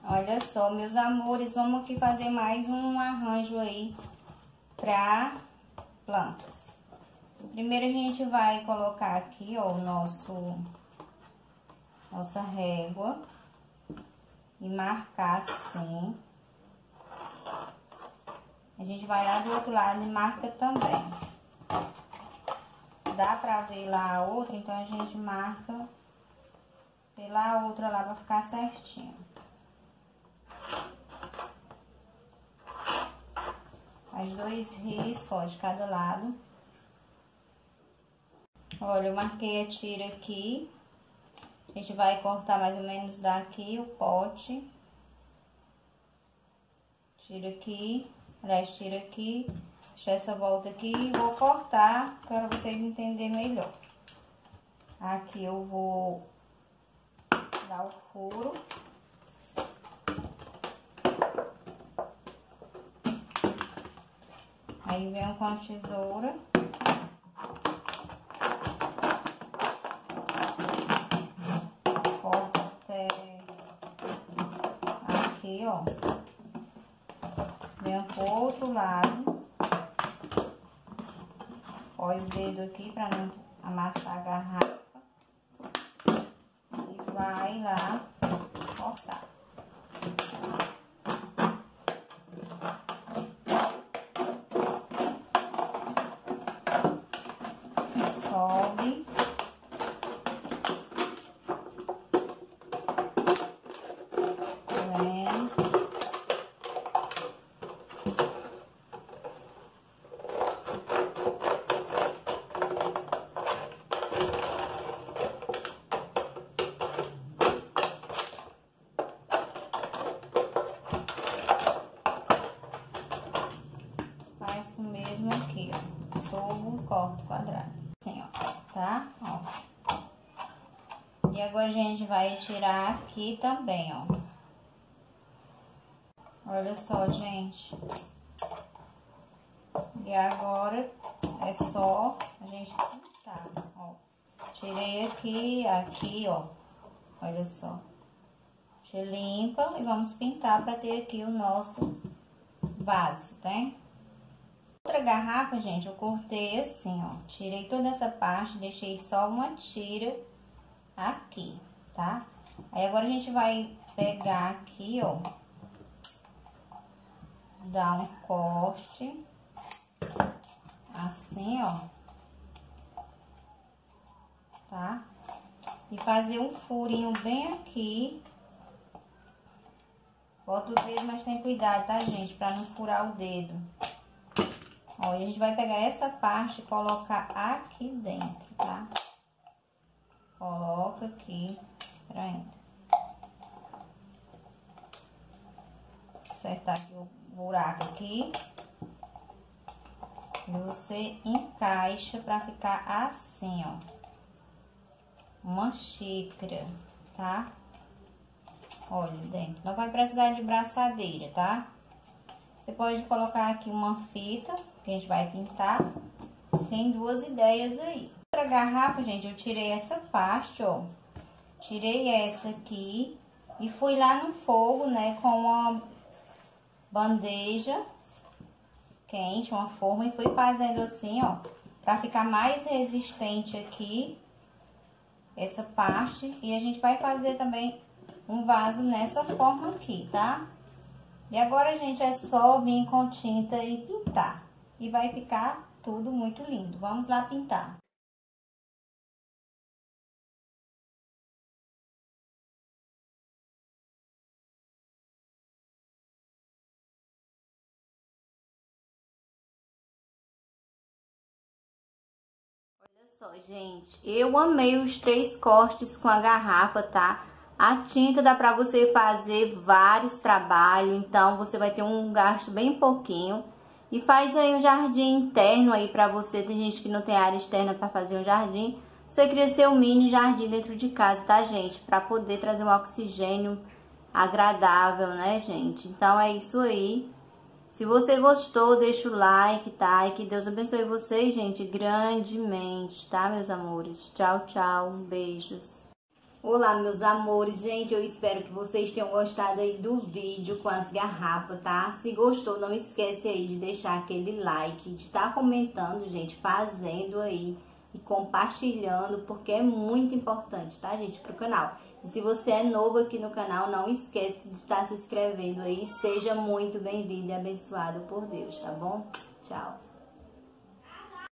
Olha só, meus amores, vamos aqui fazer mais um arranjo aí pra plantas. Primeiro a gente vai colocar aqui, ó, nossa régua e marcar assim. A gente vai lá do outro lado e marca também. Dá pra ver lá a outra, então a gente marca pela outra lá pra ficar certinho. Faz 2 riscos, ó, de cada lado. Olha, eu marquei a tira aqui. A gente vai cortar mais ou menos daqui o pote. Tira aqui, aliás, tira aqui, deixa essa volta aqui e vou cortar para vocês entenderem melhor. Aqui eu vou dar o furo. Aí venho com a tesoura. Corto até aqui, ó. Venho pro outro lado. Olha o dedo aqui pra não amassar a garrafa. E vai lá cortar. Sobe. Faz o mesmo aqui, ó. Sobo, corto quadrado. Assim, ó, tá? Ó. E agora a gente vai tirar aqui também, ó. Olha só, gente. E agora é só a gente pintar, ó. Tirei aqui, ó. Olha só. A gente limpa e vamos pintar pra ter aqui o nosso vaso, tá? Outra garrafa, gente, eu cortei assim, ó. Tirei toda essa parte, deixei só uma tira aqui, tá? Aí agora a gente vai pegar aqui, ó. Dar um corte. Assim, ó. Tá? E fazer um furinho bem aqui. Bota o dedo, mas tem cuidado, tá, gente? Pra não furar o dedo. Ó, e a gente vai pegar essa parte e colocar aqui dentro, tá? Coloca aqui, peraí. Acertar aqui o buraco aqui. E você encaixa pra ficar assim, ó. Uma xícara, tá? Olha dentro. Não vai precisar de braçadeira, tá? Você pode colocar aqui uma fita, que a gente vai pintar. Tem 2 ideias aí. Outra garrafa, gente, eu tirei essa parte, ó. Tirei essa aqui e fui lá no fogo, né, com uma bandeja quente, uma forma, e fui fazendo assim, ó, pra ficar mais resistente aqui, essa parte. E a gente vai fazer também um vaso nessa forma aqui, tá? E agora, gente, é só vir com tinta e pintar. E vai ficar tudo muito lindo. Vamos lá pintar. Olha só, gente, eu amei os 3 cortes com a garrafa, tá? A tinta dá pra você fazer vários trabalhos, então você vai ter um gasto bem pouquinho. E faz aí um jardim interno aí pra você. Tem gente que não tem área externa pra fazer um jardim. Você cria seu mini jardim dentro de casa, tá, gente? Pra poder trazer um oxigênio agradável, né, gente? Então é isso aí. Se você gostou, deixa o like, tá? E que Deus abençoe vocês, gente, grandemente, tá, meus amores? Tchau, tchau. Beijos. Olá, meus amores. Gente, eu espero que vocês tenham gostado aí do vídeo com as garrafas, tá? Se gostou, não esquece aí de deixar aquele like, de estar comentando, gente, fazendo aí e compartilhando, porque é muito importante, tá, gente, pro canal. E se você é novo aqui no canal, não esquece de estar se inscrevendo aí. Seja muito bem-vindo e abençoado por Deus, tá bom? Tchau.